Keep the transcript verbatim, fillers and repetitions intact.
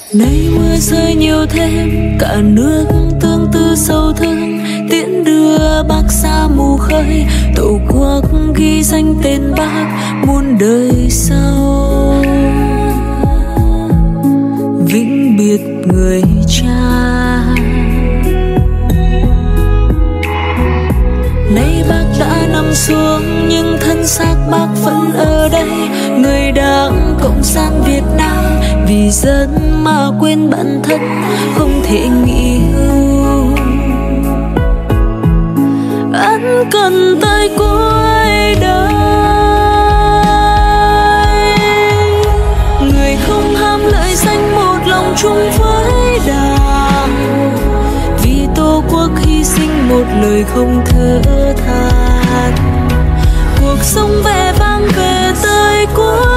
Nay mưa rơi nhiều thêm, cả nước tương tư sâu thương, tiễn đưa bác xa mù khơi, tổ quốc ghi danh tên bác muôn đời sau. Vĩnh biệt người cha. Nay bác đã nằm xuống nhưng thân xác bác vẫn ở đây. Người đảng Cộng sản Việt Nam vì dân mà quên bản thân, không thể nghỉ hưu. Ân cần tới cuối đời, người không ham lợi danh, một lòng chung với đảng, vì tổ quốc hy sinh một lời không thở than. Cuộc sống vẻ vang về tới cuối